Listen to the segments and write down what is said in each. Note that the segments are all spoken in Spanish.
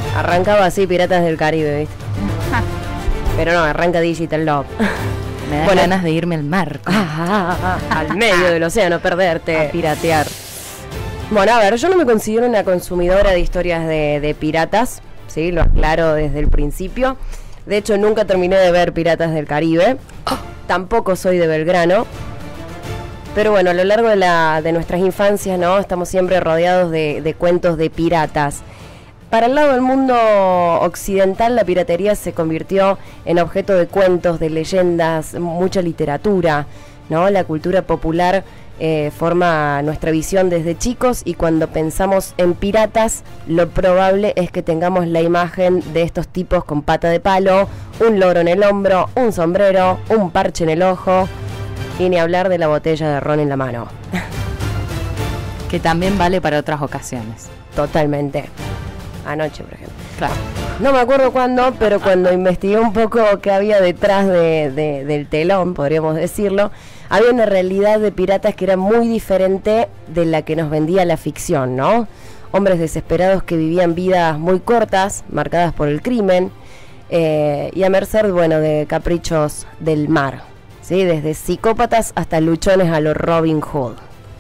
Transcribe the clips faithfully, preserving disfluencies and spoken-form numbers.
Arrancaba así Piratas del Caribe, ¿viste? Pero no, arranca Digital Love. Me da Bueno, ganas de irme al mar. Ah, ah, ah, ah, al medio del océano, perderte. A piratear. Bueno, a ver, yo no me considero una consumidora de historias de, de piratas, ¿sí? Lo aclaro desde el principio. De hecho, nunca terminé de ver Piratas del Caribe. Tampoco soy de Belgrano. Pero bueno, a lo largo de, la, de nuestras infancias, ¿no? Estamos siempre rodeados de, de cuentos de piratas. Para el lado del mundo occidental, la piratería se convirtió en objeto de cuentos, de leyendas, mucha literatura, ¿no? La cultura popular eh, forma nuestra visión desde chicos, y cuando pensamos en piratas, lo probable es que tengamos la imagen de estos tipos con pata de palo, un loro en el hombro, un sombrero, un parche en el ojo, y ni hablar de la botella de ron en la mano. Que también vale para otras ocasiones. Totalmente. Anoche, por ejemplo. Claro. No me acuerdo cuándo, pero cuando investigué un poco qué había detrás de, de, del telón, podríamos decirlo, había una realidad de piratas que era muy diferente de la que nos vendía la ficción, ¿no? Hombres desesperados que vivían vidas muy cortas, marcadas por el crimen, eh, y a merced, bueno, de caprichos del mar, ¿sí? Desde psicópatas hasta luchones a los Robin Hood.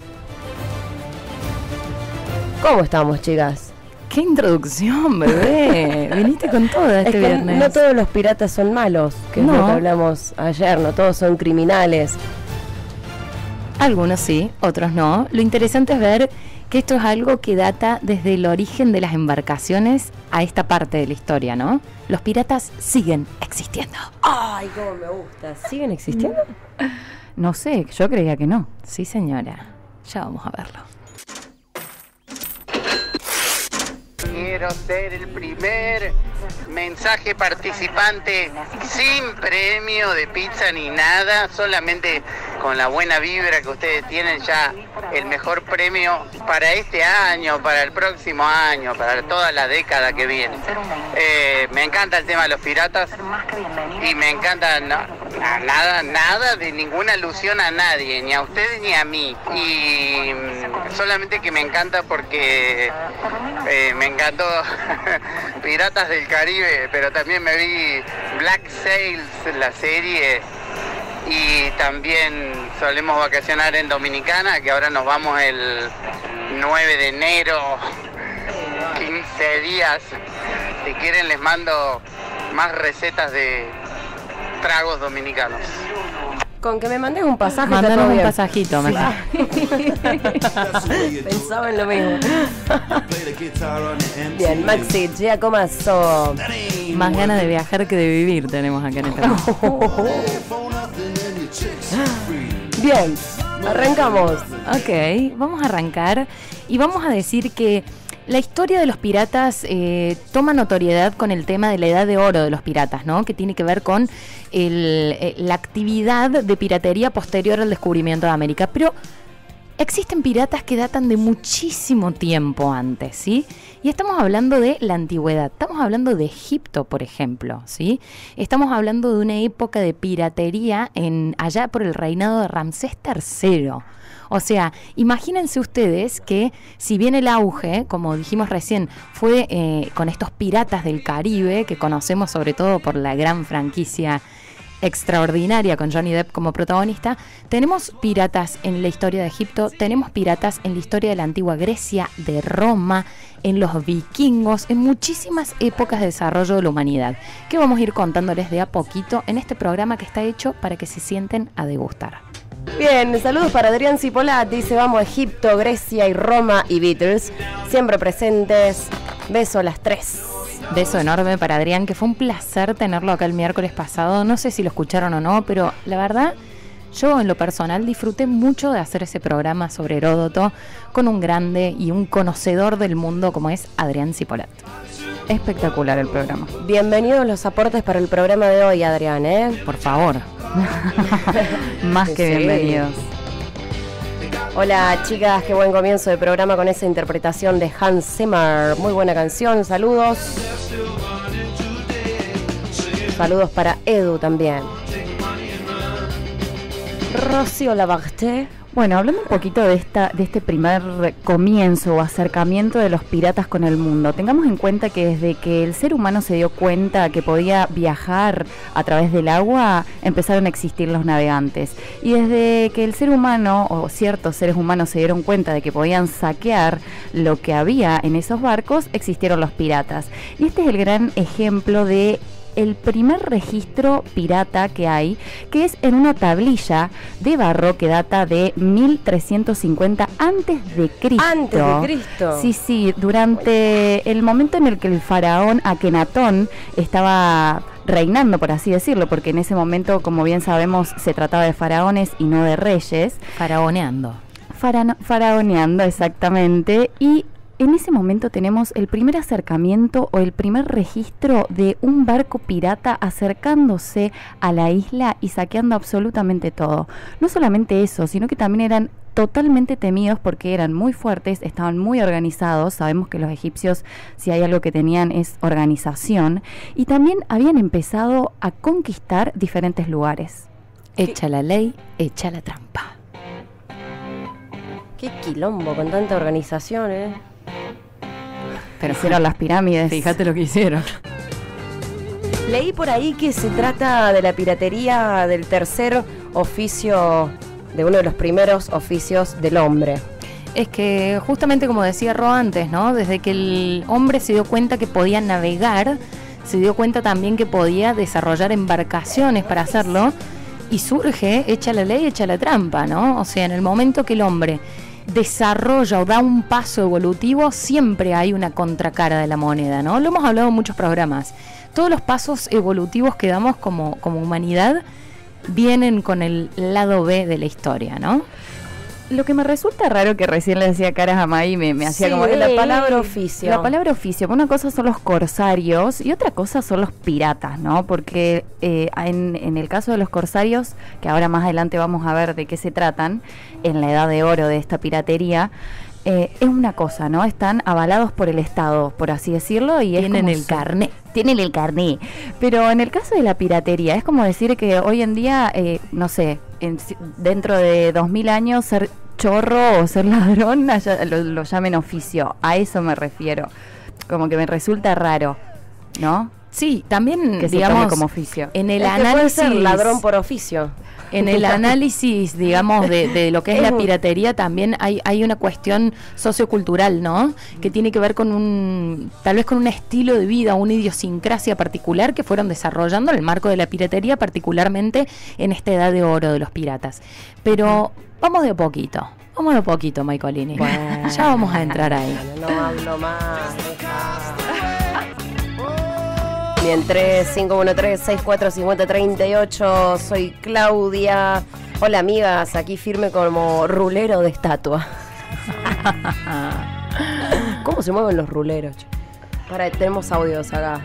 ¿Cómo estamos, chicas? ¡Qué introducción, bebé! Viniste con todo este es que viernes. No todos los piratas son malos, que no. es lo que hablamos ayer, no todos son criminales. Algunos sí, otros no. Lo interesante es ver que esto es algo que data desde el origen de las embarcaciones a esta parte de la historia, ¿no? Los piratas siguen existiendo. ¡Ay, cómo me gusta! ¿Siguen existiendo? No sé, yo creía que no. Sí, señora. Ya vamos a verlo. Quiero ser el primer mensaje participante sin premio de pizza ni nada, solamente con la buena vibra que ustedes tienen, ya el mejor premio para este año, para el próximo año, para toda la década que viene. Eh, me encanta el tema de los piratas y me encanta no, nada, nada de ninguna alusión a nadie, ni a ustedes ni a mí. Y solamente que me encanta porque eh, me encantó Piratas del Caribe, pero también me vi Black Sails, la serie, y también solemos vacacionar en Dominicana, que ahora nos vamos el nueve de enero, quince días. Si quieren les mando más recetas de tragos dominicanos. Con que me mandes un pasaje. Mandanos un bien. pasajito, Sí. mejor. Pensaba en lo mismo. Bien, Maxi, Giacomasso. Más ganas de viajar que de vivir tenemos acá en este momento. Bien, arrancamos. Ok, vamos a arrancar y vamos a decir que la historia de los piratas eh, toma notoriedad con el tema de la edad de oro de los piratas, ¿no? Que tiene que ver con el, eh, la actividad de piratería posterior al descubrimiento de América. Pero existen piratas que datan de muchísimo tiempo antes, ¿sí? Y estamos hablando de la antigüedad, estamos hablando de Egipto, por ejemplo, ¿sí? Estamos hablando de una época de piratería en allá por el reinado de Ramsés tercero. O sea, imagínense ustedes que si bien el auge, como dijimos recién, fue eh, con estos piratas del Caribe, que conocemos sobre todo por la gran franquicia extraordinaria con Johnny Depp como protagonista, tenemos piratas en la historia de Egipto, tenemos piratas en la historia de la antigua Grecia, de Roma, en los vikingos, en muchísimas épocas de desarrollo de la humanidad, que vamos a ir contándoles de a poquito en este programa que está hecho para que se sienten a degustar. Bien, saludos para Adrián Cipolat, dice vamos a Egipto, Grecia y Roma y Beatles, siempre presentes, beso a las tres. Beso enorme para Adrián, que fue un placer tenerlo acá el miércoles pasado, no sé si lo escucharon o no, pero la verdad, yo en lo personal disfruté mucho de hacer ese programa sobre Heródoto con un grande y un conocedor del mundo como es Adrián Cipolat. Espectacular el programa. Bienvenidos los aportes para el programa de hoy, Adrián, ¿eh? Por favor. Más que Sí. bienvenidos. Hola chicas, qué buen comienzo de programa con esa interpretación de Hans Zimmer. Muy buena canción, saludos. Saludos para Edu también. Rocío Labarté, Bueno, hablando un poquito de esta, de este primer comienzo o acercamiento de los piratas con el mundo, tengamos en cuenta que desde que el ser humano se dio cuenta que podía viajar a través del agua, empezaron a existir los navegantes. Y desde que el ser humano o ciertos seres humanos se dieron cuenta de que podían saquear lo que había en esos barcos, existieron los piratas. Y este es el gran ejemplo de el primer registro pirata que hay, que es en una tablilla de barro que data de mil trescientos cincuenta antes de Cristo. Antes de Cristo. Sí, sí, durante el momento en el que el faraón Akenatón estaba reinando, por así decirlo, porque en ese momento, como bien sabemos, se trataba de faraones y no de reyes. Faraoneando. Farano, faraoneando, exactamente. Y en ese momento tenemos el primer acercamiento o el primer registro de un barco pirata acercándose a la isla y saqueando absolutamente todo. No solamente eso, sino que también eran totalmente temidos porque eran muy fuertes, estaban muy organizados. Sabemos que los egipcios, si hay algo que tenían, es organización. Y también habían empezado a conquistar diferentes lugares. Echa la ley, echa la trampa. Qué quilombo con tanta organización, ¿eh? Pero hicieron las pirámides. Fíjate lo que hicieron. Leí por ahí que se trata de la piratería del tercer oficio, de uno de los primeros oficios del hombre. Es que justamente como decía Ro antes, ¿no? Desde que el hombre se dio cuenta que podía navegar, se dio cuenta también que podía desarrollar embarcaciones para hacerlo, y surge, echa la ley, echa la trampa, ¿no? O sea, en el momento que el hombre desarrolla o da un paso evolutivo, siempre hay una contracara de la moneda, ¿no? Lo hemos hablado en muchos programas. Todos los pasos evolutivos que damos como, como humanidad vienen con el lado B de la historia, ¿no? Lo que me resulta raro, que recién le decía caras a May, me, me hacía sí, como... la palabra oficio. La palabra oficio. Una cosa son los corsarios y otra cosa son los piratas, ¿no? Porque eh, en, en el caso de los corsarios, que ahora más adelante vamos a ver de qué se tratan, en la edad de oro de esta piratería, eh, es una cosa, ¿no? Están avalados por el Estado, por así decirlo, y es tienen como el carnet. Tienen el carnet. Pero en el caso de la piratería, es como decir que hoy en día, eh, no sé, en, dentro de dos mil años, ser chorro o ser ladrón allá, lo, lo llamen oficio. A eso me refiero. Como que me resulta raro, ¿no? Sí, también, que se digamos, tome como oficio. En el es que análisis, puede ser ladrón por oficio. En el análisis, digamos, de, de lo que es la piratería, también hay, hay una cuestión sociocultural, ¿no? Que tiene que ver con un, tal vez con un estilo de vida, una idiosincrasia particular que fueron desarrollando en el marco de la piratería, particularmente en esta edad de oro de los piratas. Pero vamos de a poquito, vamos de a poquito, Maicolini. Bueno, ya vamos a entrar ahí. No hablo más. Bien, tres cinco uno tres seis cuatro cinco cero tres ocho. Soy Claudia. Hola, amigas. Aquí firme como rulero de estatua. ¿Cómo se mueven los ruleros? Para, tenemos audios acá.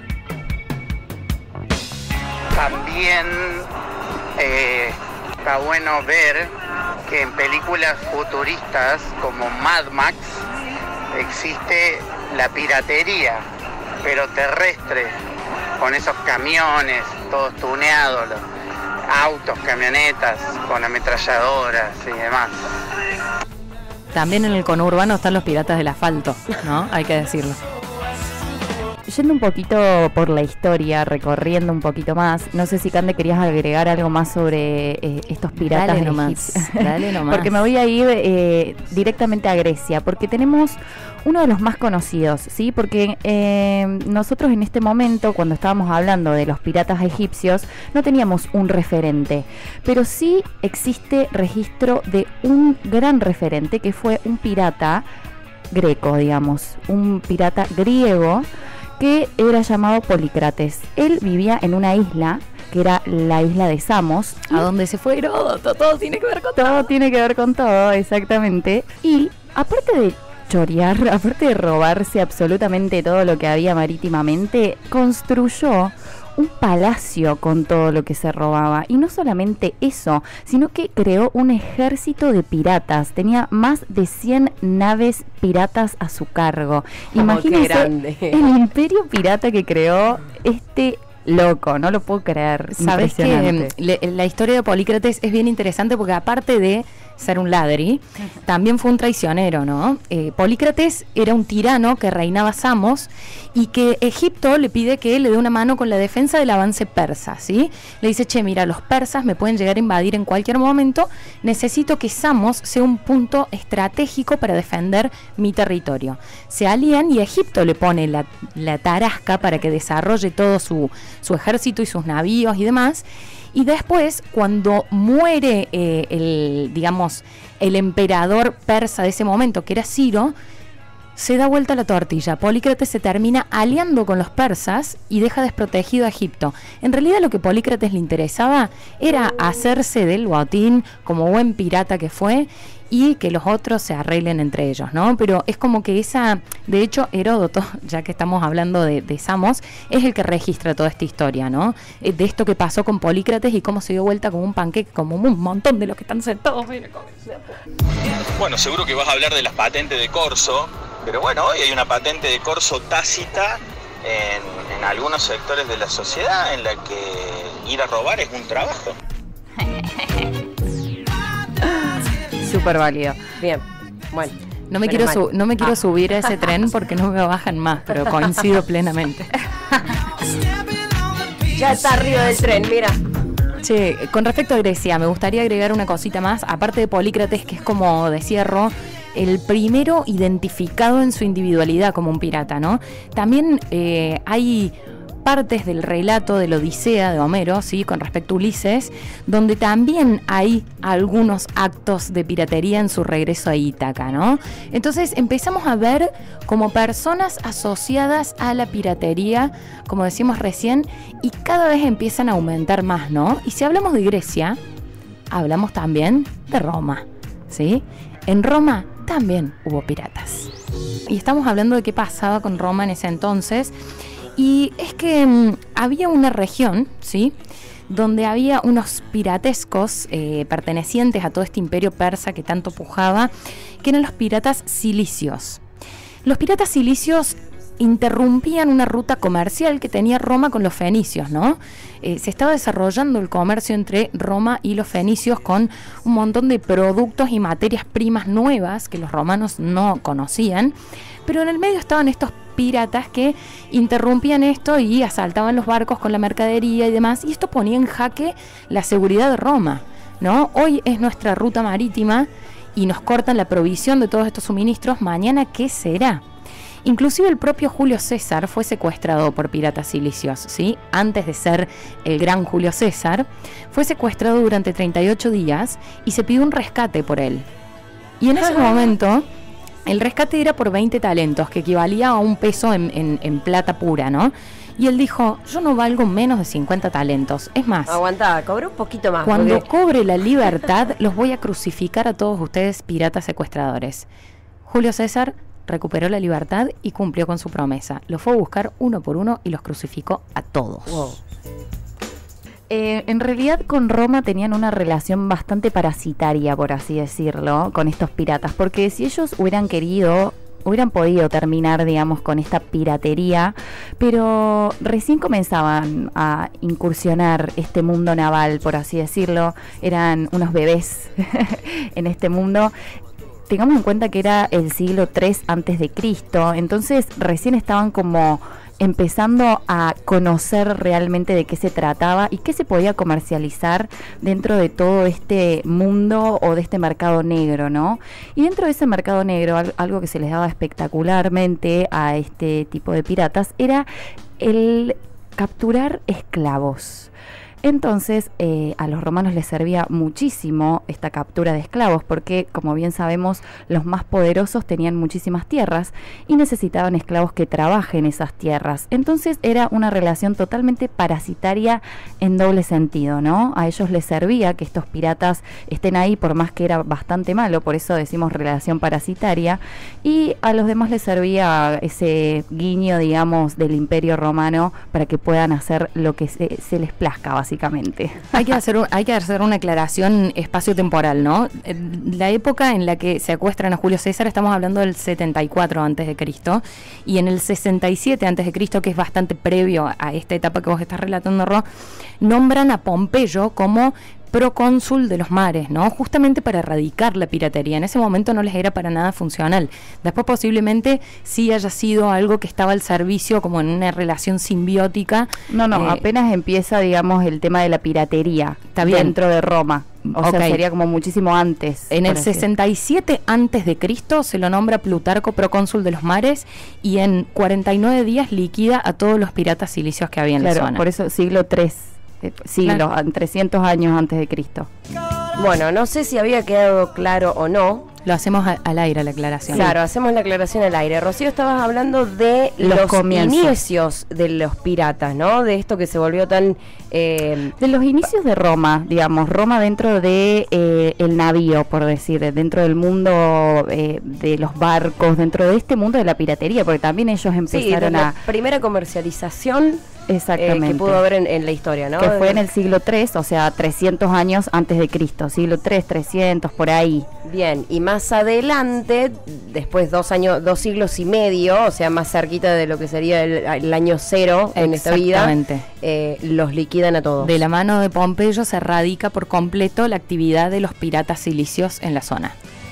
También eh, está bueno ver que en películas futuristas como Mad Max existe la piratería, pero terrestre, con esos camiones todos tuneados, los autos, camionetas con ametralladoras y demás. También en el conurbano están los piratas del asfalto, ¿no? Hay que decirlo. Yendo un poquito por la historia, recorriendo un poquito más, no sé si Cande querías agregar algo más sobre eh, estos piratas dale de nomás, egipcios. Dale nomás. Porque me voy a ir eh, directamente a Grecia, porque tenemos uno de los más conocidos, ¿sí? Porque eh, nosotros en este momento, cuando estábamos hablando de los piratas egipcios, no teníamos un referente, pero sí existe registro de un gran referente, que fue un pirata greco, digamos, un pirata griego, que era llamado Polícrates. Él vivía en una isla, que era la isla de Samos. ¿A dónde se fue Heródoto? Todo tiene que ver con todo. Todo tiene que ver con todo, exactamente. Y aparte de chorear, aparte de robarse absolutamente todo lo que había marítimamente, construyó un palacio con todo lo que se robaba. Y no solamente eso, sino que creó un ejército de piratas. Tenía más de cien naves piratas a su cargo. Oh, Imagínense qué grande. el imperio pirata que creó este loco, no lo puedo creer. Sabes que le, la historia de Polícrates es bien interesante porque aparte de ser un ladri, también fue un traicionero, ¿no? Eh, Polícrates era un tirano que reinaba Samos y que Egipto le pide que le dé una mano con la defensa del avance persa, ¿sí? Le dice, che, mira, los persas me pueden llegar a invadir en cualquier momento, necesito que Samos sea un punto estratégico para defender mi territorio. Se alían y Egipto le pone la, la tarasca para que desarrolle todo su, su ejército y sus navíos y demás. Y después, cuando muere eh, el, digamos, el emperador persa de ese momento, que era Ciro, se da vuelta la tortilla. Polícrates se termina aliando con los persas y deja desprotegido a Egipto. En realidad lo que Polícrates le interesaba era hacerse del botín como buen pirata que fue y que los otros se arreglen entre ellos, ¿no? Pero es como que esa, de hecho Heródoto, ya que estamos hablando de, de Samos, es el que registra toda esta historia, ¿no? De esto que pasó con Polícrates y cómo se dio vuelta como un panqueque, como un montón de los que están sentados. Bueno, seguro que vas a hablar de las patentes de corso, pero bueno, hoy hay una patente de corso tácita en, en algunos sectores de la sociedad en la que ir a robar es un trabajo. Súper válido. Bien, bueno. No me, quiero su- no me quiero ah. subir a ese tren porque no me bajan más, pero coincido plenamente. Ya está arriba del tren, mira. Che, con respecto a Grecia, me gustaría agregar una cosita más, aparte de Polícrates, que es, como decía Ro, el primero identificado en su individualidad como un pirata, ¿no? También eh, hay partes del relato de la Odisea de Homero, ¿sí?, con respecto a Ulises, donde también hay algunos actos de piratería en su regreso a Ítaca, ¿no? Entonces empezamos a ver como personas asociadas a la piratería, como decimos recién, y cada vez empiezan a aumentar más, ¿no? Y si hablamos de Grecia, hablamos también de Roma, ¿sí? En Roma también hubo piratas. Y estamos hablando de qué pasaba con Roma en ese entonces. Y es que mmm, había una región, ¿sí?, donde había unos piratescos eh, pertenecientes a todo este imperio persa que tanto pujaba, que eran los piratas cilicios. Los piratas cilicios interrumpían una ruta comercial que tenía Roma con los fenicios, ¿no? Eh, se estaba desarrollando el comercio entre Roma y los fenicios con un montón de productos y materias primas nuevas que los romanos no conocían, pero en el medio estaban estos piratas que interrumpían esto y asaltaban los barcos con la mercadería y demás, y esto ponía en jaque la seguridad de Roma, ¿no? Hoy es nuestra ruta marítima y nos cortan la provisión de todos estos suministros, mañana ¿qué será? Inclusive el propio Julio César fue secuestrado por piratas cilicios, ¿sí? Antes de ser el gran Julio César, fue secuestrado durante treinta y ocho días y se pidió un rescate por él. Y en ese momento el rescate era por veinte talentos, que equivalía a un peso en, en, en plata pura, ¿no? Y él dijo, yo no valgo menos de cincuenta talentos. Es más, aguantá, cobró un poquito más. Cuando porque... cobre la libertad, los voy a crucificar a todos ustedes, piratas secuestradores. Julio César recuperó la libertad y cumplió con su promesa. Los fue a buscar uno por uno y los crucificó a todos. Wow. Eh, en realidad con Roma tenían una relación bastante parasitaria, por así decirlo, con estos piratas, porque si ellos hubieran querido, hubieran podido terminar, digamos, con esta piratería, pero recién comenzaban a incursionar este mundo naval, por así decirlo, eran unos bebés en este mundo. Tengamos en cuenta que era el siglo tres antes de Cristo, entonces recién estaban como empezando a conocer realmente de qué se trataba y qué se podía comercializar dentro de todo este mundo o de este mercado negro, ¿no? Y dentro de ese mercado negro, algo que se les daba espectacularmente a este tipo de piratas era el capturar esclavos. Entonces eh, a los romanos les servía muchísimo esta captura de esclavos porque, como bien sabemos, los más poderosos tenían muchísimas tierras y necesitaban esclavos que trabajen esas tierras. Entonces era una relación totalmente parasitaria en doble sentido, ¿no? A ellos les servía que estos piratas estén ahí, por más que era bastante malo, por eso decimos relación parasitaria, y a los demás les servía ese guiño, digamos, del Imperio Romano para que puedan hacer lo que se, se les plazca, básicamente. Hay que hacer un, hay que hacer una aclaración espacio-temporal, ¿no? La época en la que secuestran a Julio César, estamos hablando del setenta y cuatro antes de Cristo, y en el sesenta y siete antes de Cristo, que es bastante previo a esta etapa que vos estás relatando, Ro, nombran a Pompeyo como procónsul de los mares, ¿no? Justamente para erradicar la piratería. En ese momento no les era para nada funcional. Después posiblemente sí haya sido algo que estaba al servicio, como en una relación simbiótica. No, no, eh, apenas empieza, digamos, el tema de la piratería Está bien. dentro de Roma. O Ok. sea, sería como muchísimo antes. En el por así sesenta y siete antes de Cristo se lo nombra Plutarco procónsul de los mares y en cuarenta y nueve días liquida a todos los piratas cilicios que había en Claro, la zona. por eso siglo tres, eh, siglos, Claro. an- trescientos años antes de Cristo. Bueno, no sé si había quedado claro o no. Lo hacemos a- al aire la aclaración. Claro, hacemos la aclaración al aire. Rocío, estabas hablando de Los los, comienzos. inicios de los piratas, ¿no? De esto que se volvió tan... eh, De los inicios de Roma, digamos, Roma dentro de eh, el navío, por decir, dentro del mundo eh, de los barcos, dentro de este mundo de la piratería, porque también ellos sí, de empezaron la a... primera comercialización eh, Exactamente. que pudo haber en, en la historia, ¿no? Que fue en el siglo tres, o sea, trescientos años antes de Cristo, siglo tres, trescientos, por ahí. Bien, y más adelante, después dos años, dos siglos y medio, o sea, más cerquita de lo que sería el, el año cero en esta vida, Exactamente. eh, los liquidan a todos. De la mano de Pompeyo se erradica por completo la actividad de los piratas cilicios en la zona.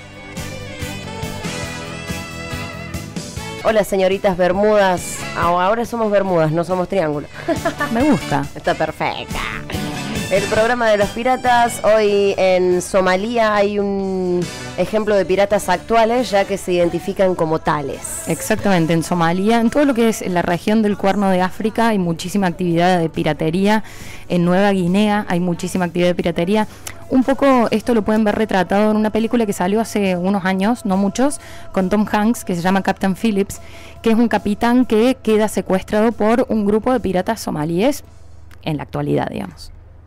Hola, señoritas Bermudas. Ah, ahora somos Bermudas, no somos Triángulo. Me gusta. Está perfecta. El programa de los piratas. Hoy en Somalia hay un ejemplo de piratas actuales, ya que se identifican como tales. Exactamente, en Somalia, en todo lo que es la región del Cuerno de África hay muchísima actividad de piratería. En Nueva Guinea hay muchísima actividad de piratería. Un poco esto lo pueden ver retratado en una película que salió hace unos años, no muchos, con Tom Hanks, que se llama Captain Phillips, que es un capitán que queda secuestrado por un grupo de piratas somalíes en la actualidad, digamos.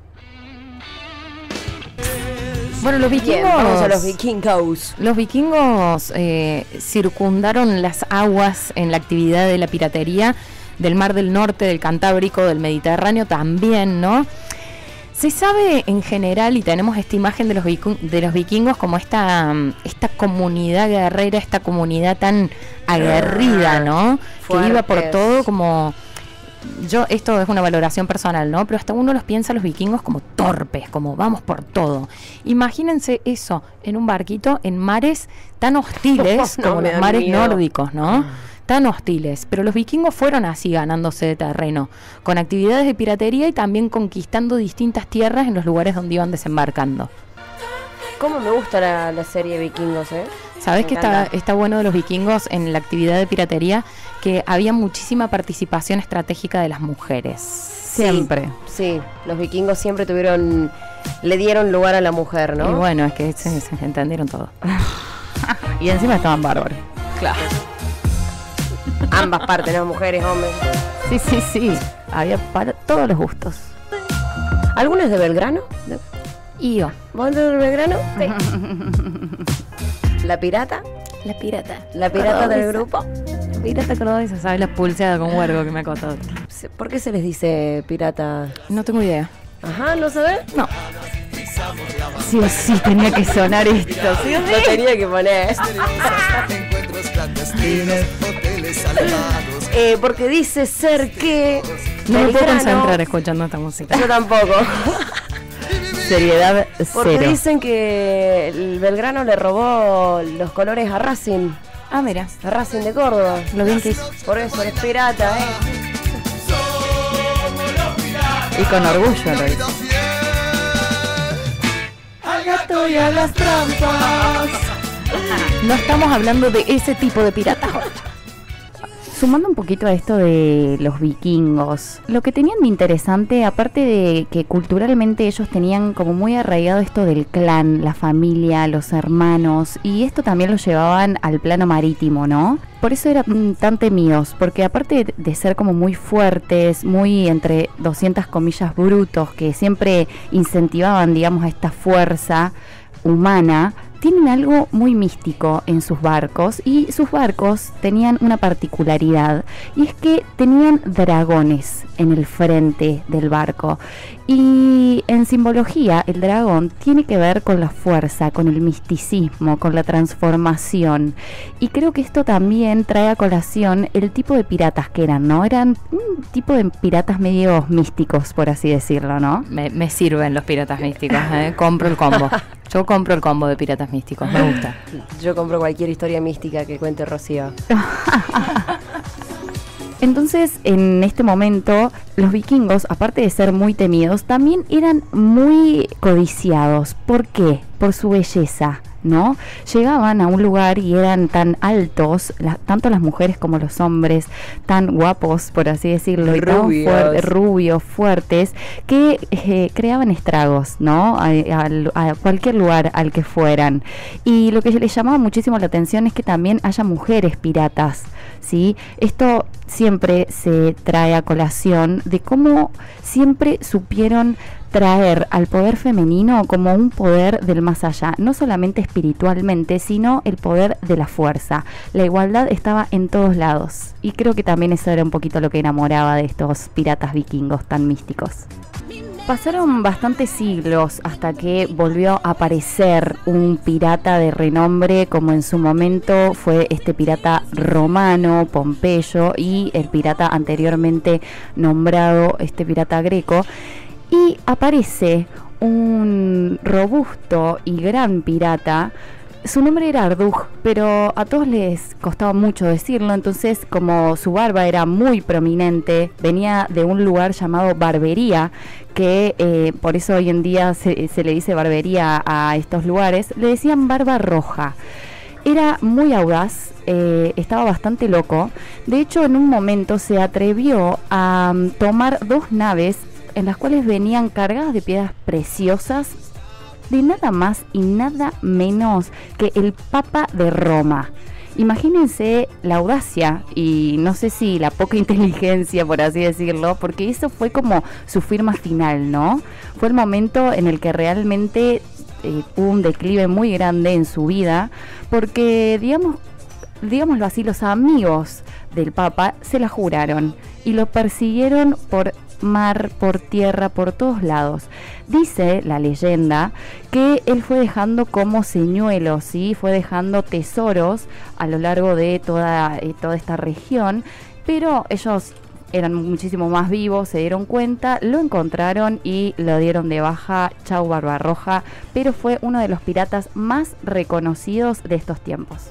Bueno, los Bien, vikingos... vamos a los vikingos. Los vikingos eh, circundaron las aguas en la actividad de la piratería del Mar del Norte, del Cantábrico, del Mediterráneo también, ¿no? Se sabe en general, y tenemos esta imagen de los, vicu- de los vikingos como esta, mm, esta comunidad guerrera, esta comunidad tan aguerrida, ¿no? Que iba por Fuertes. todo como... Yo, esto es una valoración personal, ¿no? Pero hasta uno los piensa a los vikingos como torpes, como vamos por todo. Imagínense eso en un barquito en mares tan hostiles No, como me los da mares miedo. nórdicos, ¿no? Tan hostiles. Pero los vikingos fueron así ganándose de terreno, con actividades de piratería y también conquistando distintas tierras en los lugares donde iban desembarcando. ¿Cómo me gusta la, la serie Vikingos, eh? ¿Sabes Me qué está, encanta. está bueno de los vikingos en la actividad de piratería? Que había muchísima participación estratégica de las mujeres. Siempre. Sí, los vikingos siempre tuvieron, le dieron lugar a la mujer, ¿no? Y bueno, es que se, se entendieron todo. Y encima estaban bárbaros. Claro. Ambas partes, ¿no? Mujeres, hombres. Sí, sí, sí. Había para todos los gustos. ¿Algunas de Belgrano? ¿De- Y yo, ¿Vos de Belgrano? Sí. ¿La pirata? la pirata. ¿La pirata del Cordobesa. grupo? La pirata cordobesa, ¿sabes? La pulseada con huergo que me ha costado. ¿Por qué se les dice pirata? No tengo idea. Ajá, ¿no sabes? No. Sí o sí tenía que sonar esto. ¿Sí o sí? Lo tenía que poner. Encuentros clandestinos, hoteles alejados. Eh, porque dice ser que... No me puedo Belgrano- concentrar escuchando esta música. Yo tampoco. Seriedad Porque cero. dicen que el Belgrano le robó los colores a Racing. Ah, mira. A Racing de Córdoba. Lo bien que hizo. Por eso es pirata, ¿eh? Y con orgullo lo hizo. Al gato y a las trampas. No estamos hablando de ese tipo de piratas. Sumando un poquito a esto de los vikingos, lo que tenían de interesante, aparte de que culturalmente ellos tenían como muy arraigado esto del clan, la familia, los hermanos, y esto también lo llevaban al plano marítimo, ¿no? Por eso eran tan temidos, porque aparte de ser como muy fuertes, muy entre doscientas comillas brutos, que siempre incentivaban, digamos, a esta fuerza humana, tienen algo muy místico en sus barcos, y sus barcos tenían una particularidad, y es que tenían dragones en el frente del barco. Y en simbología el dragón tiene que ver con la fuerza, con el misticismo, con la transformación, y creo que esto también trae a colación el tipo de piratas que eran, ¿no? Eran un tipo de piratas medio místicos, por así decirlo, ¿no? Me, me sirven los piratas místicos, ¿eh? Compro el combo. Yo compro el combo de piratas místicos, me gusta. Yo compro cualquier historia mística que cuente Rocío. Entonces, en este momento, los vikingos, aparte de ser muy temidos, también eran muy codiciados. ¿Por qué? Por su belleza, ¿no? Llegaban a un lugar y eran tan altos, la, tanto las mujeres como los hombres, tan guapos, por así decirlo, y tan fuertes, rubios, fuertes, que eh, creaban estragos, ¿no? A, a, a cualquier lugar al que fueran. Y lo que les llamaba muchísimo la atención es que también haya mujeres piratas, ¿sí? Esto siempre se trae a colación de cómo siempre supieron traer al poder femenino como un poder del más allá, no solamente espiritualmente, sino el poder de la fuerza. La igualdad estaba en todos lados, y creo que también eso era un poquito lo que enamoraba de estos piratas vikingos tan místicos. Pasaron bastantes siglos hasta que volvió a aparecer un pirata de renombre, como en su momento fue este pirata romano, Pompeyo, y el pirata anteriormente nombrado, este pirata greco. Y aparece un robusto y gran pirata. Su nombre era Ardug, pero a todos les costaba mucho decirlo, entonces como su barba era muy prominente, venía de un lugar llamado Barbería, que eh, por eso hoy en día se, se le dice barbería a estos lugares, le decían Barba Roja. Era muy audaz, eh, estaba bastante loco. De hecho, en un momento se atrevió a um, tomar dos naves en las cuales venían cargadas de piedras preciosas, de nada más y nada menos que el Papa de Roma. Imagínense la audacia y no sé si la poca inteligencia, por así decirlo, porque eso fue como su firma final, ¿no? Fue el momento en el que realmente eh, hubo un declive muy grande en su vida, porque digamos, digámoslo así, los amigos del Papa se la juraron y lo persiguieron por mar, por tierra, por todos lados. Dice la leyenda que él fue dejando como señuelos, ¿sí? Fue dejando tesoros a lo largo de toda, eh, toda esta región, pero ellos eran muchísimo más vivos, se dieron cuenta, lo encontraron y lo dieron de baja. Chau Barbarroja, pero fue uno de los piratas más reconocidos de estos tiempos.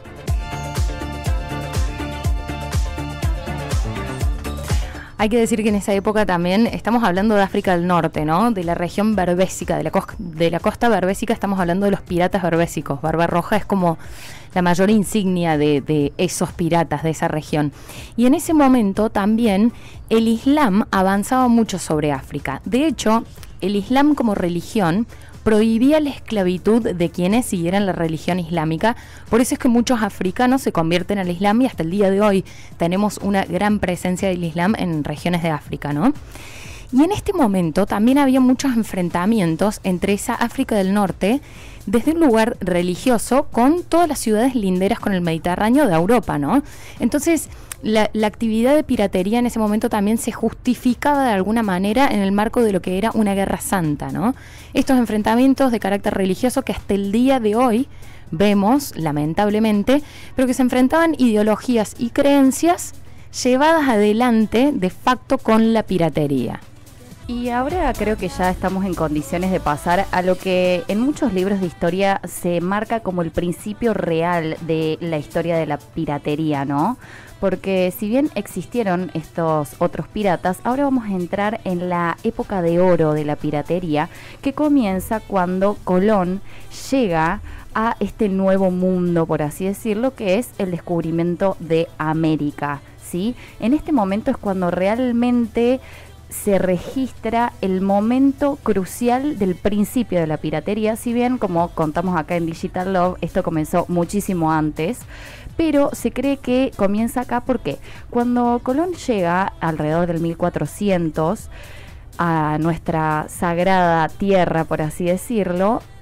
Hay que decir que en esa época también estamos hablando de África del Norte, ¿no? De la región berbésica, de la, cos- de la costa berbésica, estamos hablando de los piratas berbésicos. Barbarroja es como la mayor insignia de, de esos piratas de esa región. Y en ese momento también el Islam avanzaba mucho sobre África. De hecho, el Islam como religión prohibía la esclavitud de quienes siguieran la religión islámica. Por eso es que muchos africanos se convierten al Islam y hasta el día de hoy tenemos una gran presencia del Islam en regiones de África, ¿no? Y en este momento también había muchos enfrentamientos entre esa África del Norte desde un lugar religioso con todas las ciudades linderas con el Mediterráneo de Europa, ¿no? Entonces, La, la actividad de piratería en ese momento también se justificaba de alguna manera en el marco de lo que era una guerra santa, ¿no? Estos enfrentamientos de carácter religioso que hasta el día de hoy vemos, lamentablemente, pero que se enfrentaban ideologías y creencias llevadas adelante de facto con la piratería. Y ahora creo que ya estamos en condiciones de pasar a lo que en muchos libros de historia se marca como el principio real de la historia de la piratería, ¿no? Porque si bien existieron estos otros piratas, ahora vamos a entrar en la época de oro de la piratería, que comienza cuando Colón llega a este nuevo mundo, por así decirlo, que es el descubrimiento de América, ¿sí? En este momento es cuando realmente se registra el momento crucial del principio de la piratería, si bien, como contamos acá en Digital Love, esto comenzó muchísimo antes, pero se cree que comienza acá porque cuando Colón llega alrededor del mil cuatrocientos a nuestra sagrada tierra, por así decirlo,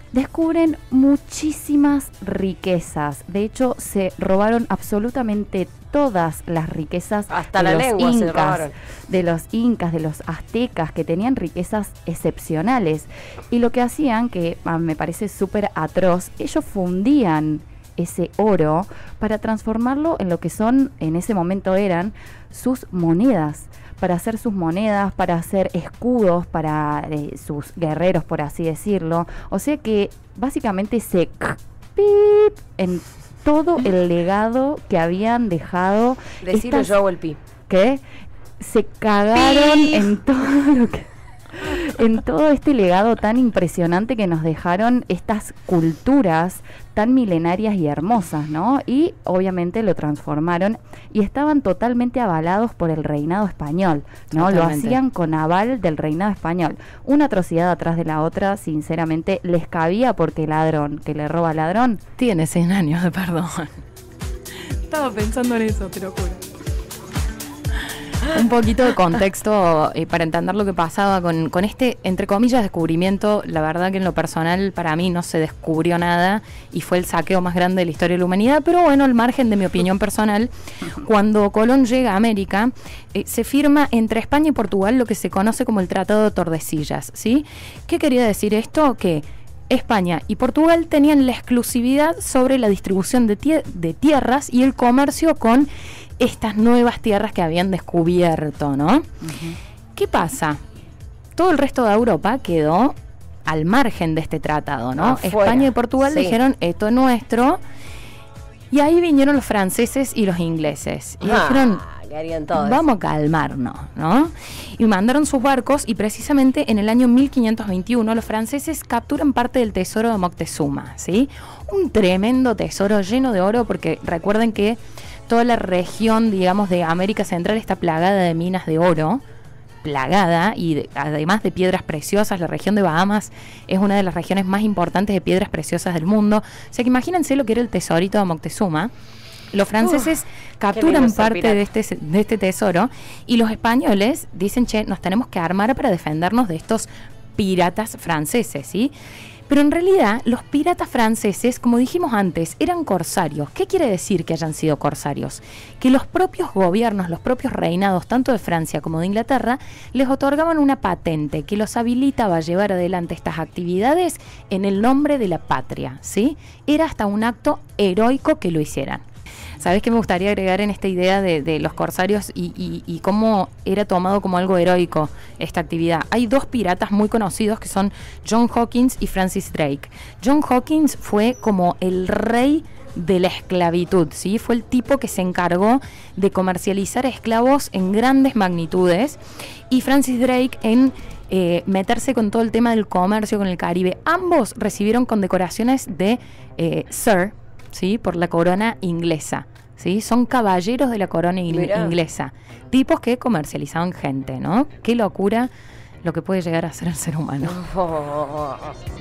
descubren muchísimas riquezas. De hecho, se robaron absolutamente todas las riquezas hasta de la los lengua se incas, robaron. de los incas, de los aztecas, que tenían riquezas excepcionales. Y lo que hacían, que ah, me parece súper atroz, ellos fundían ese oro para transformarlo en lo que son, en ese momento eran, sus monedas, para hacer sus monedas, para hacer escudos para eh, sus guerreros, por así decirlo. O sea que básicamente se pip en todo el legado que habían dejado. Decirlo estas, yo o el pi. ¿Qué? Se cagaron Pi. en todo lo que... en todo este legado tan impresionante que nos dejaron estas culturas tan milenarias y hermosas, ¿no? Y obviamente lo transformaron y estaban totalmente avalados por el reinado español, ¿no? Lo Totalmente. hacían con aval del reinado español. Una atrocidad atrás de la otra, sinceramente, les cabía porque ladrón, que le roba ladrón. Tiene cien años de perdón. Estaba pensando en eso, te lo juro. Un poquito de contexto eh, para entender lo que pasaba con, con este, entre comillas, descubrimiento. La verdad que en lo personal para mí no se descubrió nada y fue el saqueo más grande de la historia de la humanidad, pero bueno, al margen de mi opinión personal, cuando Colón llega a América, eh, se firma entre España y Portugal lo que se conoce como el Tratado de Tordesillas, ¿sí? ¿Qué quería decir esto? Que España y Portugal tenían la exclusividad sobre la distribución de, tie- de tierras y el comercio con estas nuevas tierras que habían descubierto, ¿no? Uh-huh. ¿Qué pasa? Todo el resto de Europa quedó al margen de este tratado, ¿no? Afuera. España y Portugal Sí. dijeron, esto es nuestro. Y ahí vinieron los franceses y los ingleses. Y Ah, dijeron, que harían todo vamos a calmarnos, ¿no? Y mandaron sus barcos y precisamente en el año mil quinientos veintiuno los franceses capturan parte del tesoro de Moctezuma, ¿sí? Un tremendo tesoro lleno de oro, porque recuerden que toda la región, digamos, de América Central está plagada de minas de oro, plagada, y de, además de piedras preciosas. La región de Bahamas es una de las regiones más importantes de piedras preciosas del mundo. O sea que imagínense lo que era el tesorito de Moctezuma. Los franceses Uf, capturan parte de este, de este tesoro y los españoles dicen, che, nos tenemos que armar para defendernos de estos piratas franceses, ¿sí? Pero en realidad los piratas franceses, como dijimos antes, eran corsarios. ¿Qué quiere decir que hayan sido corsarios? Que los propios gobiernos, los propios reinados, tanto de Francia como de Inglaterra, les otorgaban una patente que los habilitaba a llevar adelante estas actividades en el nombre de la patria, ¿sí? Era hasta un acto heroico que lo hicieran. ¿Sabés qué me gustaría agregar en esta idea de, de los corsarios y, y, y cómo era tomado como algo heroico esta actividad? Hay dos piratas muy conocidos que son John Hawkins y Francis Drake. John Hawkins fue como el rey de la esclavitud, ¿sí? Fue el tipo que se encargó de comercializar esclavos en grandes magnitudes, y Francis Drake en eh, meterse con todo el tema del comercio con el Caribe. Ambos recibieron condecoraciones de eh, Sir, ¿sí? Por la corona inglesa, ¿sí? Son caballeros de la corona in- inglesa, tipos que comercializaban gente, ¿no? Qué locura lo que puede llegar a ser el ser humano. Oh.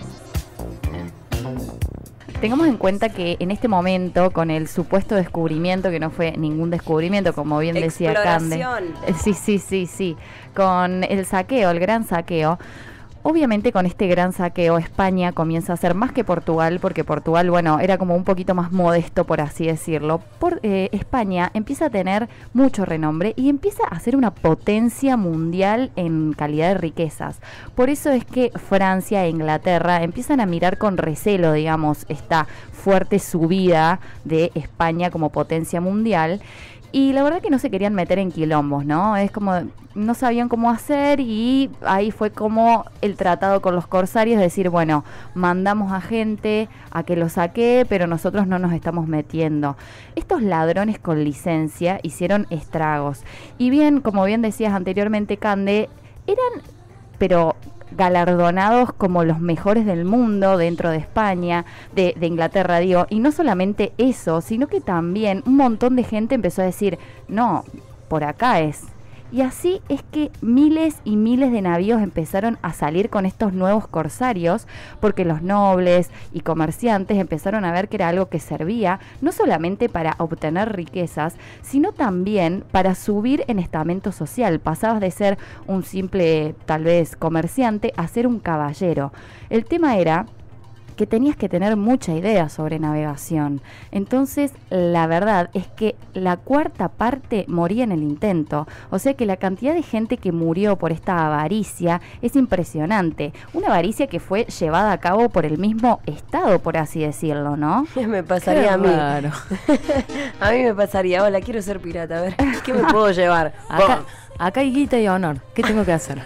Tengamos en cuenta que en este momento, con el supuesto descubrimiento, que no fue ningún descubrimiento, como bien decía Cande. Exploración. Sí, sí, sí, sí. Con el saqueo, el gran saqueo. Obviamente con este gran saqueo España comienza a ser más que Portugal, porque Portugal, bueno, era como un poquito más modesto, por así decirlo. Por, eh, España empieza a tener mucho renombre y empieza a ser una potencia mundial en calidad de riquezas. Por eso es que Francia e Inglaterra empiezan a mirar con recelo, digamos, esta fuerte subida de España como potencia mundial. Y la verdad que no se querían meter en quilombos, ¿no? Es como, no sabían cómo hacer, y ahí fue como el tratado con los corsarios, decir, bueno, mandamos a gente a que lo saquee, pero nosotros no nos estamos metiendo. Estos ladrones con licencia hicieron estragos. Y bien, como bien decías anteriormente, Cande, eran, pero galardonados como los mejores del mundo dentro de España, de, de Inglaterra, digo, y no solamente eso, sino que también un montón de gente empezó a decir, no, por acá es. Y así es que miles y miles de navíos empezaron a salir con estos nuevos corsarios, porque los nobles y comerciantes empezaron a ver que era algo que servía no solamente para obtener riquezas, sino también para subir en estamento social. Pasabas de ser un simple, tal vez, comerciante a ser un caballero. El tema era que tenías que tener mucha idea sobre navegación. Entonces, la verdad es que la cuarta parte moría en el intento. O sea que la cantidad de gente que murió por esta avaricia es impresionante. Una avaricia que fue llevada a cabo por el mismo Estado, por así decirlo, ¿no? Me pasaría Qué a mí. raro. A mí me pasaría, hola, quiero ser pirata, a ver, ¿qué me puedo llevar? Acá, acá hay guita y honor. ¿Qué tengo que hacer?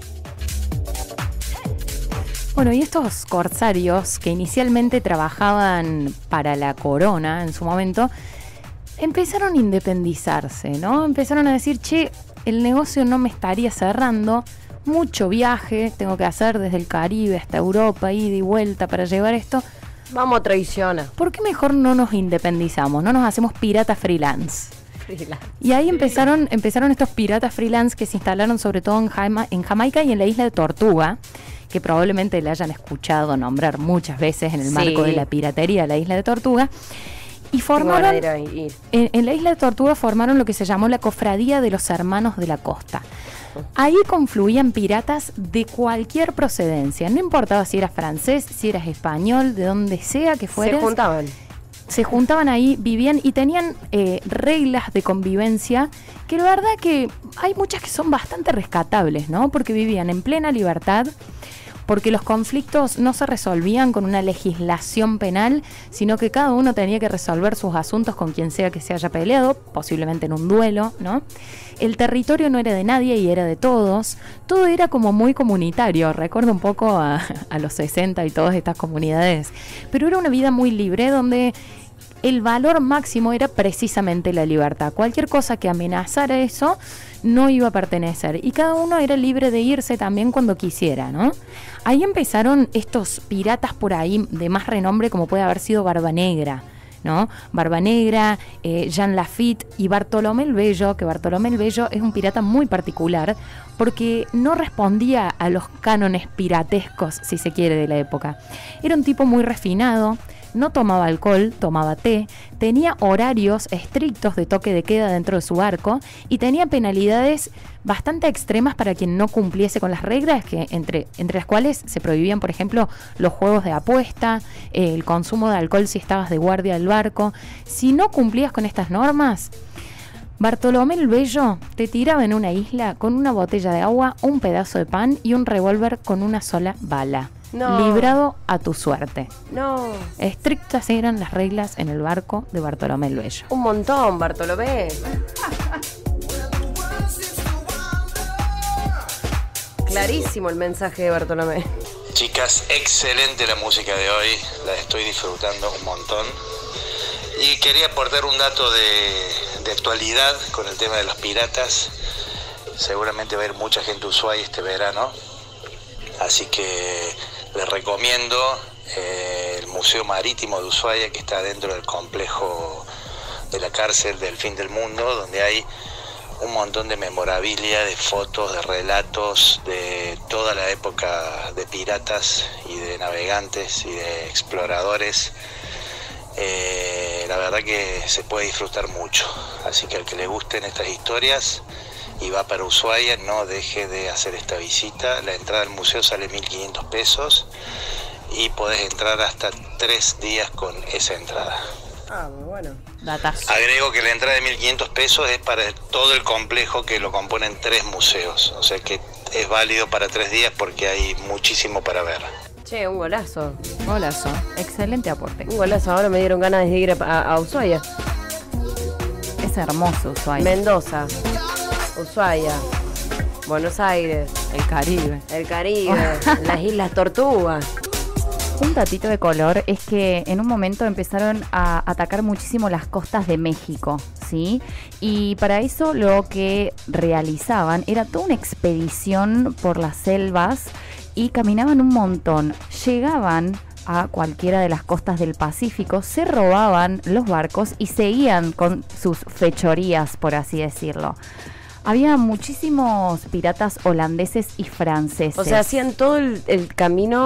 Bueno, y estos corsarios que inicialmente trabajaban para la corona en su momento, empezaron a independizarse, ¿no? Empezaron a decir, che, el negocio no me estaría cerrando, mucho viaje tengo que hacer desde el Caribe hasta Europa, ida y vuelta para llevar esto. Vamos a traicionar. ¿Por qué mejor no nos independizamos? No nos hacemos piratas freelance. Y ahí empezaron, empezaron estos piratas freelance que se instalaron sobre todo en, Jama, en Jamaica y en la isla de Tortuga, que probablemente le hayan escuchado nombrar muchas veces en el Sí. marco de la piratería de la isla de Tortuga. Y formaron, Tengo ganas de ir a ir. en, en la isla de Tortuga formaron lo que se llamó la Cofradía de los Hermanos de la Costa. Ahí confluían piratas de cualquier procedencia, no importaba si eras francés, si eras español, de donde sea que fueras. Se juntaban. Se juntaban ahí, vivían y tenían eh, reglas de convivencia que la verdad que hay muchas que son bastante rescatables, ¿no? Porque vivían en plena libertad, porque los conflictos no se resolvían con una legislación penal, sino que cada uno tenía que resolver sus asuntos con quien sea que se haya peleado, posiblemente en un duelo, ¿no? El territorio no era de nadie y era de todos. Todo era como muy comunitario. Recuerdo un poco a, a los sesenta y todas estas comunidades. Pero era una vida muy libre donde el valor máximo era precisamente la libertad. Cualquier cosa que amenazara eso no iba a pertenecer. Y cada uno era libre de irse también cuando quisiera, ¿no? Ahí empezaron estos piratas por ahí de más renombre como puede haber sido Barba Negra, ¿no? Barba Negra, eh, Jean Lafitte y Bartolomé el Bello, que Bartolomé el Bello es un pirata muy particular porque no respondía a los cánones piratescos, si se quiere, de la época. Era un tipo muy refinado, no tomaba alcohol, tomaba té, tenía horarios estrictos de toque de queda dentro de su barco y tenía penalidades bastante extremas para quien no cumpliese con las reglas, que entre, entre las cuales se prohibían, por ejemplo, los juegos de apuesta, eh, el consumo de alcohol si estabas de guardia del barco. Si no cumplías con estas normas, Bartolomé el Bello te tiraba en una isla con una botella de agua, un pedazo de pan y un revólver con una sola bala. No. Librado a tu suerte. No, Estrictas eran las reglas en el barco de Bartolomé el Bello. un montón, Bartolomé. Clarísimo el mensaje de Bartolomé. Chicas, excelente la música de hoy, la estoy disfrutando un montón. Y quería aportar un dato de, de actualidad con el tema de los piratas. Seguramente va a ir mucha gente a Ushuaia este verano, así que les recomiendo eh, el Museo Marítimo de Ushuaia, que está dentro del complejo de la cárcel del Fin del Mundo, donde hay un montón de memorabilia, de fotos, de relatos de toda la época de piratas y de navegantes y de exploradores. Eh, la verdad que se puede disfrutar mucho, así que al que le gusten estas historias y va para Ushuaia, no deje de hacer esta visita. La entrada al museo sale mil quinientos pesos y podés entrar hasta tres días con esa entrada. Ah, muy bueno. Datazo. Agrego que la entrada de mil quinientos pesos es para todo el complejo, que lo componen tres museos, o sea que es válido para tres días porque hay muchísimo para ver. Che, un golazo. Golazo. Excelente aporte. Un golazo. Ahora me dieron ganas de ir a, a, a Ushuaia. Es hermoso Ushuaia. Mendoza, Ushuaia, Buenos Aires, El Caribe. el Caribe, las Islas Tortugas. Un datito de color es que en un momento empezaron a atacar muchísimo las costas de México, ¿sí? Y para eso lo que realizaban era toda una expedición por las selvas y caminaban un montón. Llegaban a cualquiera de las costas del Pacífico, se robaban los barcos y seguían con sus fechorías, por así decirlo. Había muchísimos piratas holandeses y franceses. O sea, hacían todo el, el camino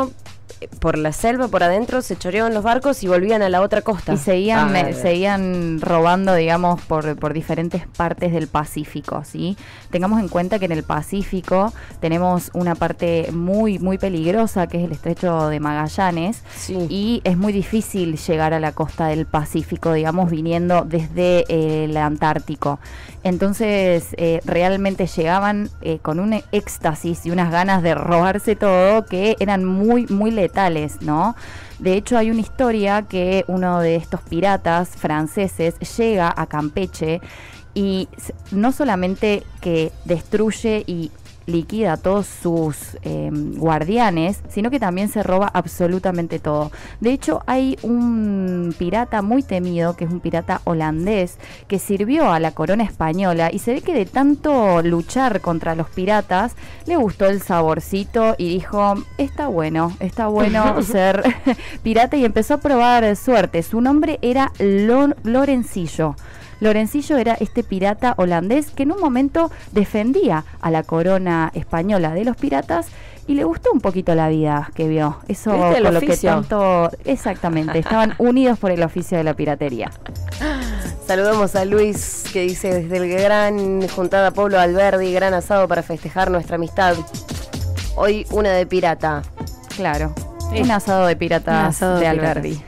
por la selva, por adentro, se choreaban los barcos y volvían a la otra costa. Y seguían, Ah, eh, seguían robando, digamos, por, por diferentes partes del Pacífico, ¿sí? Tengamos en cuenta que en el Pacífico tenemos una parte muy, muy peligrosa, que es el Estrecho de Magallanes, Sí. y es muy difícil llegar a la costa del Pacífico, digamos, viniendo desde eh, el Antártico. Entonces, eh, realmente llegaban eh, con un éxtasis y unas ganas de robarse todo que eran muy, muy letales, ¿no? De hecho, hay una historia que uno de estos piratas franceses llega a Campeche y s- no solamente que destruye y liquida a todos sus eh, guardianes, sino que también se roba absolutamente todo. De hecho, hay un pirata muy temido, que es un pirata holandés, que sirvió a la corona española y se ve que de tanto luchar contra los piratas, le gustó el saborcito y dijo, está bueno, está bueno ser pirata, y empezó a probar suerte. Su nombre era Lor- Lorencillo. Lorencillo era este pirata holandés que en un momento defendía a la corona española de los piratas y le gustó un poquito la vida que vio. Eso ¿Viste el por lo que oficio? tanto... Exactamente, estaban unidos por el oficio de la piratería. Saludamos a Luis, que dice desde el gran Juntada Pablo Alberdi, gran asado para festejar nuestra amistad. Hoy una de pirata. Claro, Sí. un asado de piratas Un asado de de Alberdi.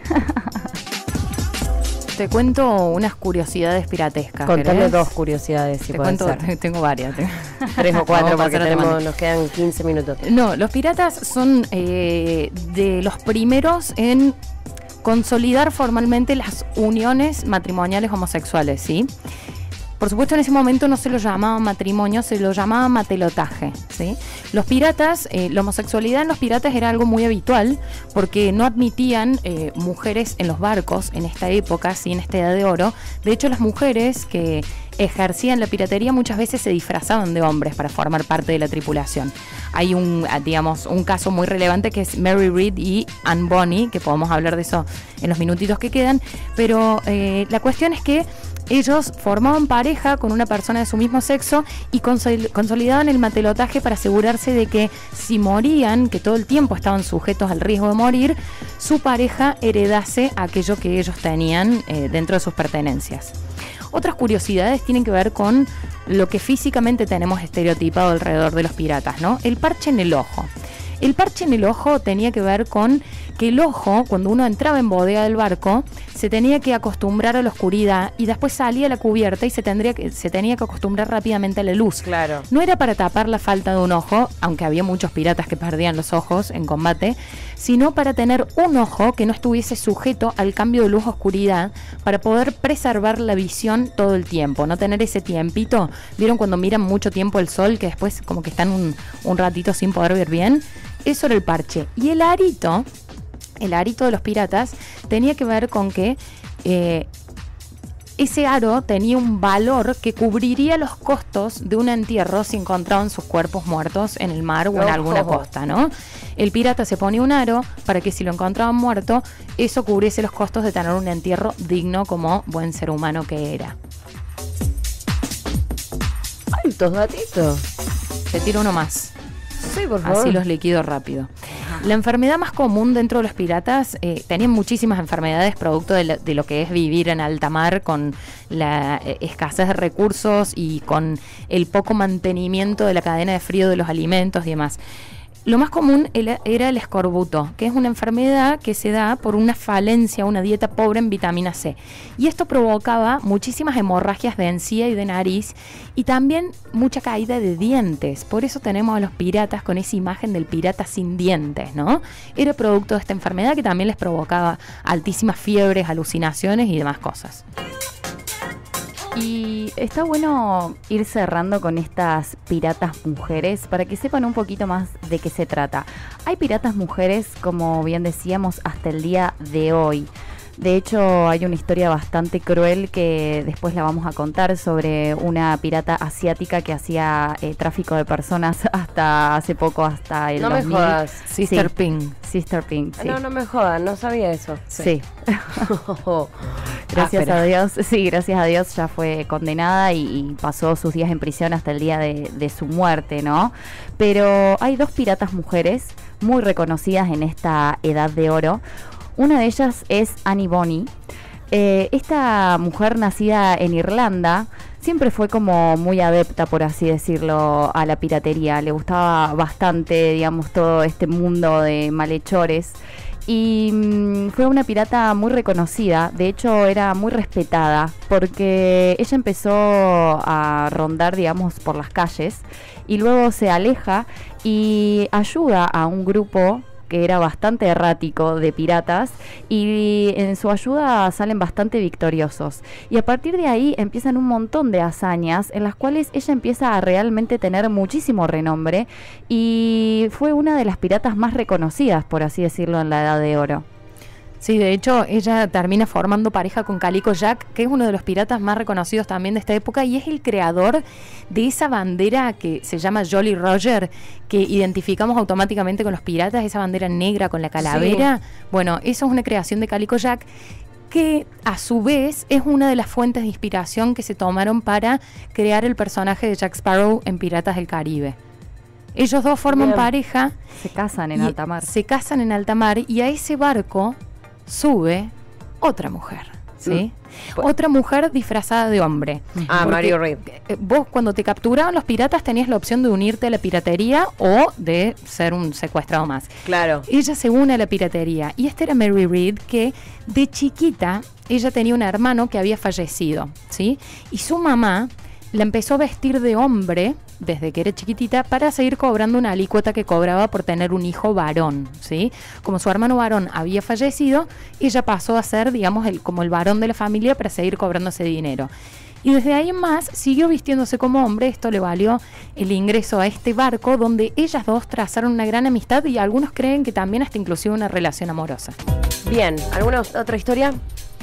Te cuento unas curiosidades piratescas. Contame ¿querés? dos curiosidades, si Te puede cuento, ser. tengo varias. tengo- Tres o cuatro, Vamos a porque pasar a tenemos, tomar. nos quedan quince minutos. No, los piratas son eh, de los primeros en consolidar formalmente las uniones matrimoniales homosexuales, ¿sí? Por supuesto, en ese momento no se lo llamaba matrimonio, se lo llamaba matelotaje, ¿sí? Los piratas, eh, la homosexualidad en los piratas era algo muy habitual porque no admitían eh, mujeres en los barcos en esta época, ¿sí? En esta edad de oro. De hecho, las mujeres que ejercían la piratería muchas veces se disfrazaban de hombres para formar parte de la tripulación. Hay un, ah, digamos, un caso muy relevante que es Mary Read y Anne Bonny, que podemos hablar de eso en los minutitos que quedan, pero eh, la cuestión es que ellos formaban pareja con una persona de su mismo sexo y consol- consolidaban el matelotaje para asegurarse de que si morían, que todo el tiempo estaban sujetos al riesgo de morir, su pareja heredase aquello que ellos tenían eh, dentro de sus pertenencias. Otras curiosidades tienen que ver con lo que físicamente tenemos estereotipado alrededor de los piratas, ¿no? El parche en el ojo. El parche en el ojo tenía que ver con que el ojo, cuando uno entraba en bodega del barco, se tenía que acostumbrar a la oscuridad y después salía a la cubierta y se, tendría que, se tenía que acostumbrar rápidamente a la luz. Claro. No era para tapar la falta de un ojo, aunque había muchos piratas que perdían los ojos en combate, sino para tener un ojo que no estuviese sujeto al cambio de luz-oscuridad para poder preservar la visión todo el tiempo, no tener ese tiempito. ¿Vieron cuando miran mucho tiempo el sol que después como que están un, un ratito sin poder ver bien? Eso era el parche. Y el arito, el arito de los piratas, tenía que ver con que eh, ese aro tenía un valor que cubriría los costos de un entierro si encontraban sus cuerpos muertos en el mar o en Ojo. alguna costa, ¿no? El pirata se ponía un aro para que si lo encontraban muerto, eso cubriese los costos de tener un entierro digno como buen ser humano que era. Altos gatitos. Te tiro uno más. Sí, por favor. Así los liquido rápido. La enfermedad más común dentro de los piratas, eh, tenían muchísimas enfermedades producto de, la- de lo que es vivir en alta mar con la eh, escasez de recursos y con el poco mantenimiento de la cadena de frío de los alimentos y demás. Lo más común era era el escorbuto, que es una enfermedad que se da por una falencia, una dieta pobre en vitamina C. Y esto provocaba muchísimas hemorragias de encía y de nariz y también mucha caída de dientes. Por eso tenemos a los piratas con esa imagen del pirata sin dientes, ¿no? Era producto de esta enfermedad que también les provocaba altísimas fiebres, alucinaciones y demás cosas. Y está bueno ir cerrando con estas piratas mujeres para que sepan un poquito más de qué se trata. Hay piratas mujeres, como bien decíamos, hasta el día de hoy. De hecho, hay una historia bastante cruel que después la vamos a contar sobre una pirata asiática que hacía eh, tráfico de personas hasta hace poco, hasta el No me dos mil. jodas. Sister Sí. Ping. Sister Pink, sí. No, no me jodan, no sabía eso. Sí. Gracias Áspera. a Dios, sí, gracias a Dios ya fue condenada y, y pasó sus días en prisión hasta el día de, de su muerte, ¿no? Pero hay dos piratas mujeres muy reconocidas en esta edad de oro. Una de ellas es Annie Bonny. Eh, esta mujer nacida en Irlanda siempre fue como muy adepta, por así decirlo, a la piratería. Le gustaba bastante, digamos, todo este mundo de malhechores. Y mmm, fue una pirata muy reconocida, de hecho era muy respetada, porque ella empezó a rondar, digamos, por las calles y luego se aleja y ayuda a un grupo que era bastante errático de piratas, y en su ayuda salen bastante victoriosos. Y a partir de ahí empiezan un montón de hazañas en las cuales ella empieza a realmente tener muchísimo renombre y fue una de las piratas más reconocidas, por así decirlo, en la Edad de Oro. Sí, de hecho, ella termina formando pareja con Calico Jack, que es uno de los piratas más reconocidos también de esta época y es el creador de esa bandera que se llama Jolly Roger, que identificamos automáticamente con los piratas, esa bandera negra con la calavera. Sí. Bueno, eso es una creación de Calico Jack, que a su vez es una de las fuentes de inspiración que se tomaron para crear el personaje de Jack Sparrow en Piratas del Caribe. Ellos dos forman Bien. pareja. Se casan en alta mar. Se casan en alta mar y a ese barco sube otra mujer, ¿sí? Mm. Otra mujer disfrazada de hombre. Ah, Porque, Mario Reed. Eh, vos cuando te capturaban los piratas tenías la opción de unirte a la piratería o de ser un secuestrado más. Claro. Ella se une a la piratería y esta era Mary Reed, que de chiquita ella tenía un hermano que había fallecido, ¿sí? Y su mamá la empezó a vestir de hombre desde que era chiquitita para seguir cobrando una alícuota que cobraba por tener un hijo varón, ¿sí? Como su hermano varón había fallecido, ella pasó a ser, digamos, el, como el varón de la familia para seguir cobrando ese dinero. Y desde ahí en más siguió vistiéndose como hombre. Esto le valió el ingreso a este barco donde ellas dos trazaron una gran amistad y algunos creen que también hasta inclusive una relación amorosa. Bien, ¿alguna otra historia?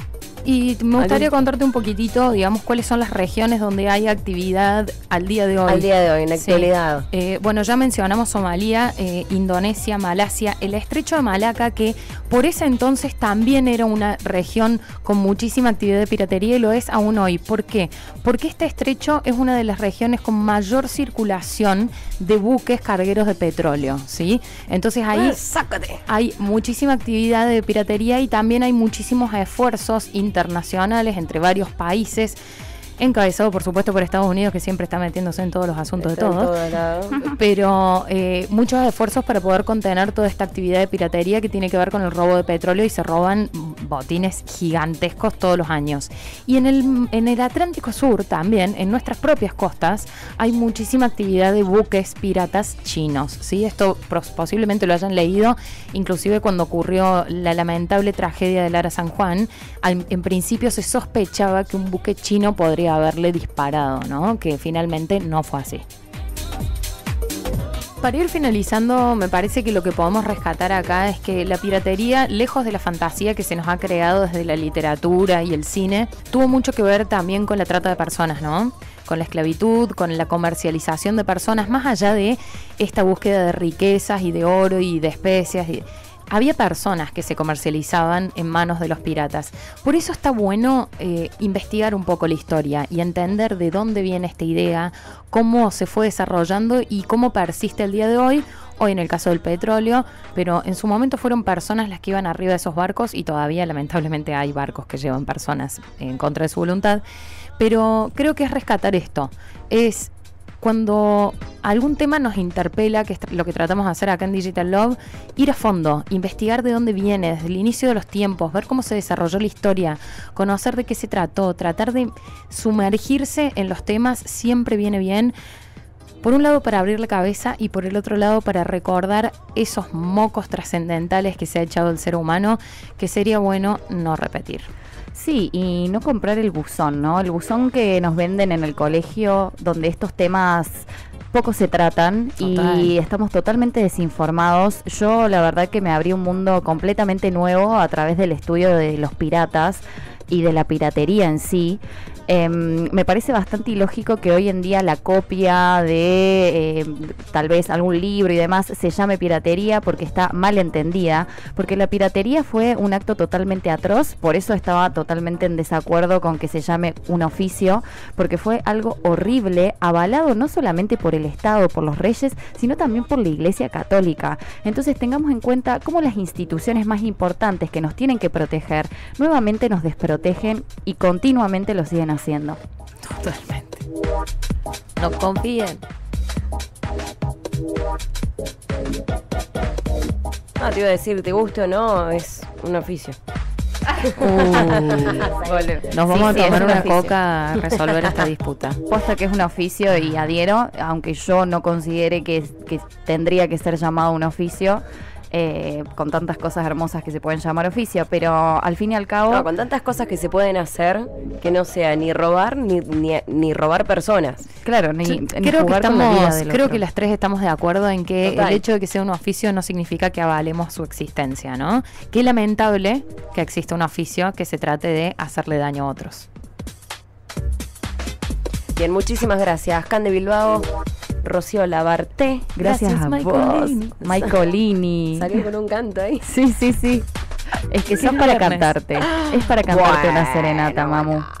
Y me gustaría ¿Algún? contarte un poquitito, digamos, cuáles son las regiones donde hay actividad al día de hoy. Al día de hoy, en la sí. actualidad. Eh, bueno, ya mencionamos Somalia, eh, Indonesia, Malasia, el estrecho de Malaca, que por ese entonces también era una región con muchísima actividad de piratería y lo es aún hoy. ¿Por qué? Porque este estrecho es una de las regiones con mayor circulación de buques cargueros de petróleo, ¿sí? Entonces ahí ah, sácate. hay muchísima actividad de piratería y también hay muchísimos esfuerzos internacionales entre varios países, encabezado por supuesto por Estados Unidos, que siempre está metiéndose en todos los asuntos está de todos, pero eh, muchos esfuerzos para poder contener toda esta actividad de piratería que tiene que ver con el robo de petróleo y se roban botines gigantescos todos los años. Y en el, en el Atlántico Sur también, en nuestras propias costas, hay muchísima actividad de buques piratas chinos, ¿sí? Esto posiblemente lo hayan leído, inclusive cuando ocurrió la lamentable tragedia del Ara San Juan, al, en principio se sospechaba que un buque chino podría haberle disparado, ¿no? Que finalmente no fue así. Para ir finalizando, me parece que lo que podemos rescatar acá es que la piratería, lejos de la fantasía que se nos ha creado desde la literatura y el cine, tuvo mucho que ver también con la trata de personas, ¿no? Con la esclavitud, con la comercialización de personas, más allá de esta búsqueda de riquezas y de oro y de especias. Y había personas que se comercializaban en manos de los piratas. Por eso está bueno eh, investigar un poco la historia y entender de dónde viene esta idea, cómo se fue desarrollando y cómo persiste el día de hoy. Hoy en el caso del petróleo, pero en su momento fueron personas las que iban arriba de esos barcos y todavía lamentablemente hay barcos que llevan personas en contra de su voluntad. Pero creo que es rescatar esto. Es cuando algún tema nos interpela, que es lo que tratamos de hacer acá en Digital Love, ir a fondo, investigar de dónde viene, desde el inicio de los tiempos, ver cómo se desarrolló la historia, conocer de qué se trató, tratar de sumergirse en los temas siempre viene bien. Por un lado para abrir la cabeza y por el otro lado para recordar esos mocos trascendentales que se ha echado el ser humano, que sería bueno no repetir. Sí, y no comprar el buzón, ¿no? El buzón que nos venden en el colegio, donde estos temas poco se tratan. Total. Y estamos totalmente desinformados. Yo la verdad que me abrí un mundo completamente nuevo a través del estudio de los piratas y de la piratería en sí. Eh, me parece bastante ilógico que hoy en día la copia de eh, tal vez algún libro y demás se llame piratería porque está mal entendida, porque la piratería fue un acto totalmente atroz, por eso estaba totalmente en desacuerdo con que se llame un oficio, porque fue algo horrible, avalado no solamente por el Estado, por los reyes, sino también por la Iglesia Católica. Entonces tengamos en cuenta cómo las instituciones más importantes que nos tienen que proteger, nuevamente nos desprotegen y continuamente lo siguen haciendo. Totalmente. No confíen. Ah, te iba a decir, te guste o no, es un oficio. Uh, nos vamos Sí, sí, a es tomar un una oficio. coca a resolver esta disputa. Posta que es un oficio y adhiero, aunque yo no considere que, que tendría que ser llamado un oficio, eh, con tantas cosas hermosas que se pueden llamar oficio, pero al fin y al cabo... No, con tantas cosas que se pueden hacer que no sea ni robar ni, ni, ni robar personas. Claro, ni, Sí, ni creo que jugar con la vida estamos, del creo otro. que las tres estamos de acuerdo en que Total. el hecho de que sea un oficio no significa que avalemos su existencia, ¿no? Qué lamentable que exista un oficio que se trate de hacerle daño a otros. Bien, muchísimas gracias. Can de Bilbao, Rocío Labarte. Gracias, Gracias, a Maicolini. vos, Maicolini. Salió con un canto ahí. Sí, sí, sí. Es que Es sos para viernes. cantarte. Es para cantarte una Bueno, serenata, bueno. mamu.